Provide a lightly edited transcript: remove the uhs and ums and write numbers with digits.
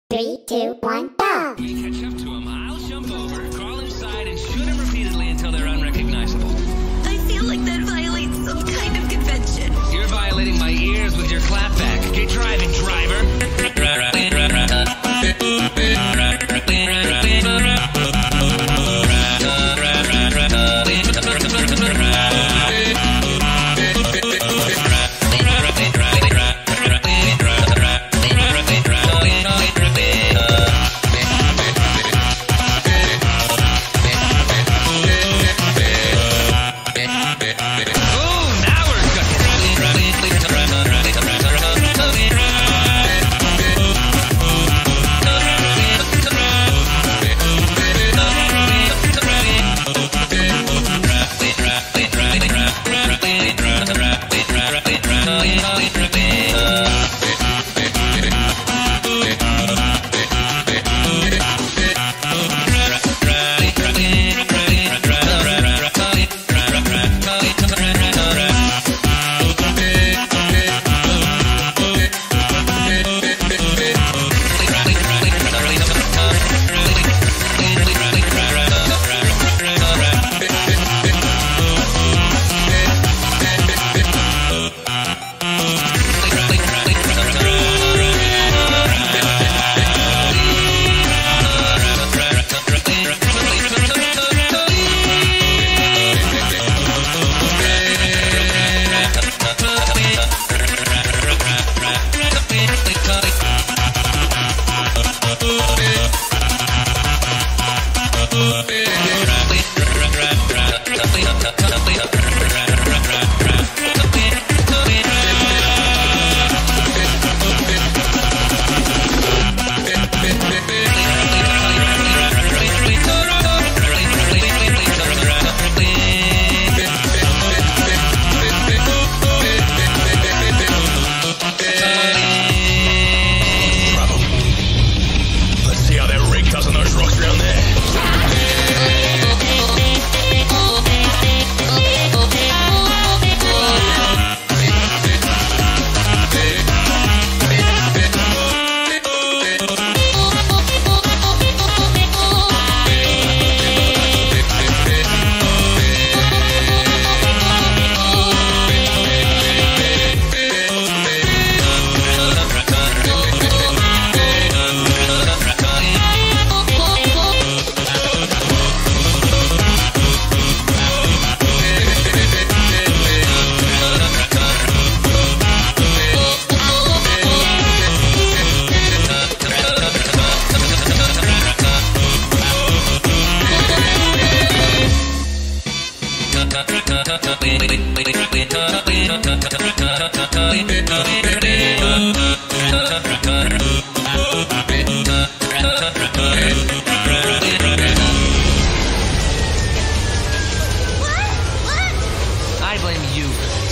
3, 2, 1, go! When you catch up to him, I'll jump over, crawl inside, and shoot him repeatedly until they're unrecognizable. I feel like that violates some kind of convention. You're violating my ears with your clapback. Get driving, driver. I blame you.